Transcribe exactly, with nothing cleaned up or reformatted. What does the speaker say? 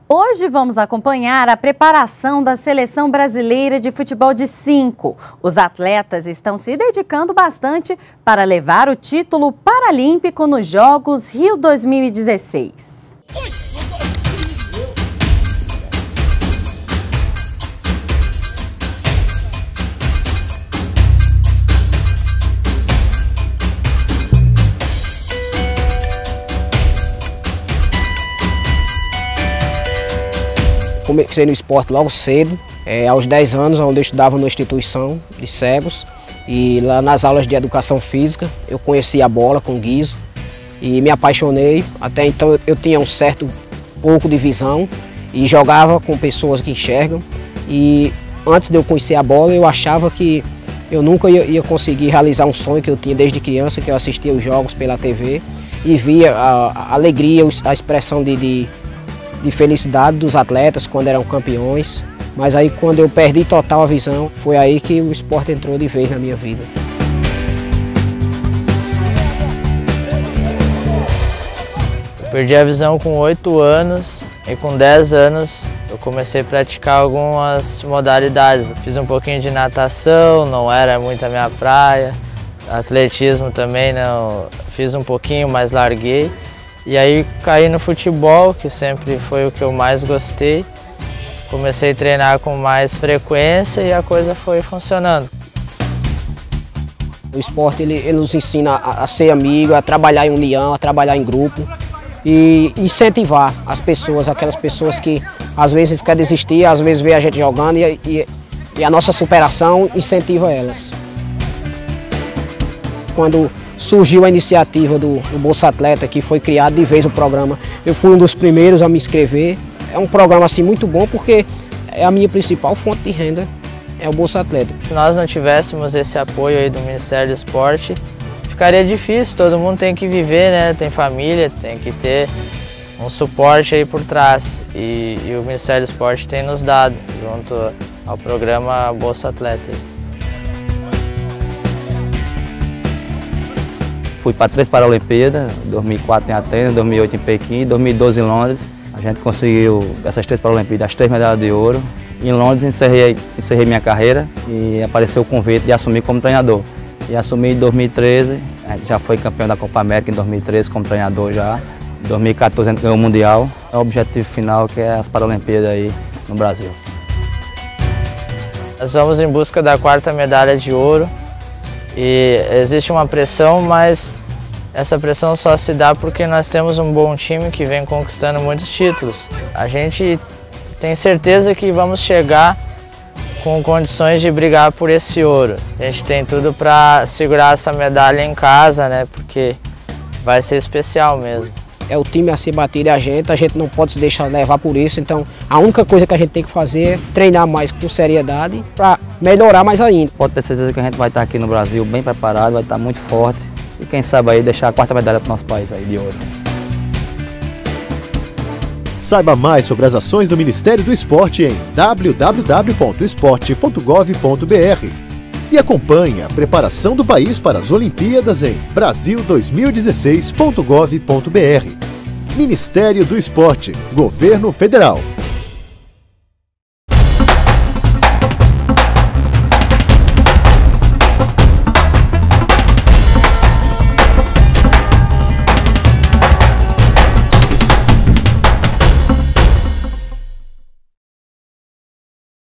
Hoje vamos acompanhar a preparação da Seleção Brasileira de Futebol de cinco. Os atletas estão se dedicando bastante para levar o título paralímpico nos Jogos Rio dois mil e dezesseis. Comecei no esporte logo cedo, é, aos dez anos, onde eu estudava numa instituição de cegos. E lá nas aulas de educação física eu conheci a bola com guiso e me apaixonei. Até então eu tinha um certo pouco de visão e jogava com pessoas que enxergam. E antes de eu conhecer a bola eu achava que eu nunca ia, ia conseguir realizar um sonho que eu tinha desde criança, que eu assistia os jogos pela T V e via a, a alegria, a expressão de, de de felicidade dos atletas quando eram campeões, mas aí quando eu perdi total a visão, foi aí que o esporte entrou de vez na minha vida. Eu perdi a visão com oito anos e com dez anos eu comecei a praticar algumas modalidades. Fiz um pouquinho de natação, não era muito a minha praia, atletismo também não, fiz um pouquinho, mas larguei. E aí caí no futebol, que sempre foi o que eu mais gostei. Comecei a treinar com mais frequência e a coisa foi funcionando. O esporte ele, ele nos ensina a, a ser amigo, a trabalhar em união, a trabalhar em grupo e incentivar as pessoas, aquelas pessoas que às vezes querem desistir, às vezes vê a gente jogando e, e, e a nossa superação incentiva elas. Quando surgiu a iniciativa do, do Bolsa Atleta, que foi criado de vez o programa. Eu fui um dos primeiros a me inscrever. É um programa assim muito bom porque é a minha principal fonte de renda, é o Bolsa Atleta. Se nós não tivéssemos esse apoio aí do Ministério do Esporte, ficaria difícil, todo mundo tem que viver, né? Tem família, tem que ter um suporte aí por trás. E, e o Ministério do Esporte tem nos dado, junto ao programa Bolsa Atleta. Fui para três Paralimpíadas, dois mil e quatro em Atenas, dois mil e oito em Pequim, dois mil e doze em Londres. A gente conseguiu, dessas três Paralimpíadas, as três medalhas de ouro. Em Londres encerrei, encerrei minha carreira e apareceu o convite de assumir como treinador. E assumi em dois mil e treze, a gente já foi campeão da Copa América em dois mil e treze como treinador já. Em dois mil e quatorze a gente ganhou o Mundial. É o objetivo final que é as Paralimpíadas aí no Brasil. Nós vamos em busca da quarta medalha de ouro. E existe uma pressão, mas essa pressão só se dá porque nós temos um bom time que vem conquistando muitos títulos. A gente tem certeza que vamos chegar com condições de brigar por esse ouro. A gente tem tudo para segurar essa medalha em casa, né? Porque vai ser especial mesmo. É o time a ser batido, é a gente, a gente não pode se deixar levar por isso, então a única coisa que a gente tem que fazer é treinar mais com seriedade para melhorar mais ainda. Pode ter certeza que a gente vai estar aqui no Brasil bem preparado, vai estar muito forte e quem sabe aí deixar a quarta medalha para o nosso país aí de ouro. Saiba mais sobre as ações do Ministério do Esporte em w w w ponto esporte ponto gov ponto b r e acompanhe a preparação do país para as Olimpíadas em brasil dois mil e dezesseis ponto gov ponto b r. Ministério do Esporte, Governo Federal.